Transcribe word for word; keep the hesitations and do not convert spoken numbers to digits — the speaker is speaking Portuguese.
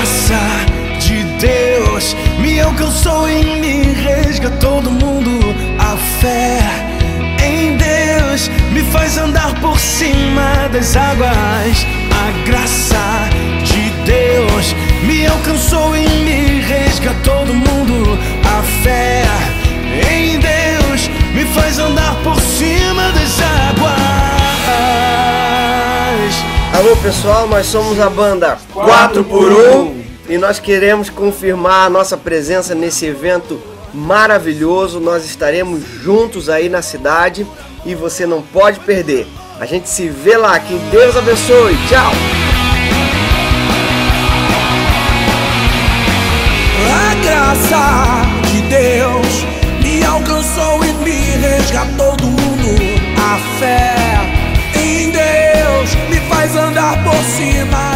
graça de Deus me alcançou e me resgatou do mundo. A fé em Deus me faz andar por cima das águas. A graça de Deus me alcançou e me resgatou do mundo. A fé em Deus me faz andar por cima das águas. Alô pessoal, nós somos a banda quatro por um e nós queremos confirmar a nossa presença nesse evento maravilhoso. Nós estaremos juntos aí na cidade e você não pode perder. A gente se vê lá, que Deus abençoe, tchau! A graça de Deus me alcançou e me resgatou do mundo. A fé em Deus me faz andar por cima